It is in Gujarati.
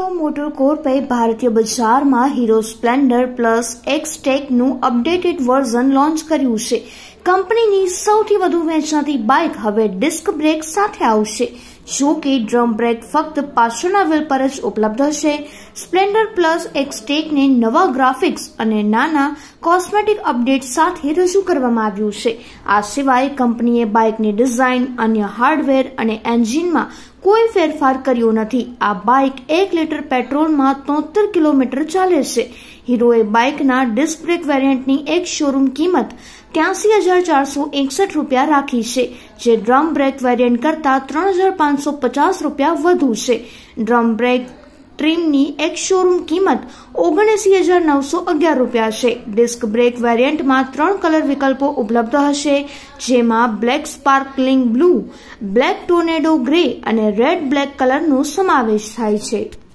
હીરો મોટરકોર્પે ભારતીય બજારમાં હીરો સ્પ્લેન્ડર પ્લસ એક્સટેકનું અપડેટેડ વર્ઝન લોન્ચ કર્યું છે। કંપનીની સૌથી વધુ વેચાતી બાઇક હવે ડિસ્ક બ્રેક સાથે આવશે, જો કે ડ્રમ બ્રેક ફક્ત પાછળના વ્હીલ પર જ ઉપલબ્ધ હશે। સ્પ્લેન્ડર પ્લસ એક્સટેકને નવા ગ્રાફિક્સ અને નાના કોસ્મેટિક અપડેટ સાથે રજૂ કરવામાં આવ્યું છે। આ સિવાય કંપનીએ બાઇકની ડિઝાઇન, અન્ય હાર્ડવેર અને એન્જિનમાં કોઈ ફેરફાર કર્યો નથી। આ બાઇક 1 લીટર પેટ્રોલમાં 73 કિલોમીટર ચાલે છે। હીરોએ બાઇકના ડિસ્ક બ્રેક વેરિયન્ટની એક શોરૂમ કિંમત 83,461 રૂપિયા રાખી છે, જે ડ્રમ બ્રેક વેરિયન્ટ કરતાં 3,550 રૂપિયા વધુ છે। ડ્રમ બ્રેક ટ્રીમની એક શોરૂમ કિંમત 79,911 રૂપિયા છે। ડિસ્ક બ્રેક વેરિયન્ટમાં 3 કલર વિકલ્પો ઉપલબ્ધ હશે, જેમાં black sparkling blue, black tornado grey અને રેડ બ્લેક કલરનો સમાવેશ થાય છે।